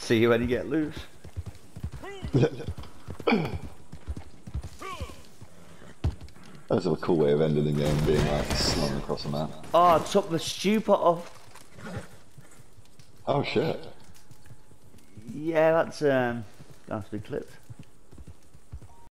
See you when you get loose. That's a cool way of ending the game, being like slung across the map. Oh, I took the stupid off. Oh shit. Yeah, that's to be clipped.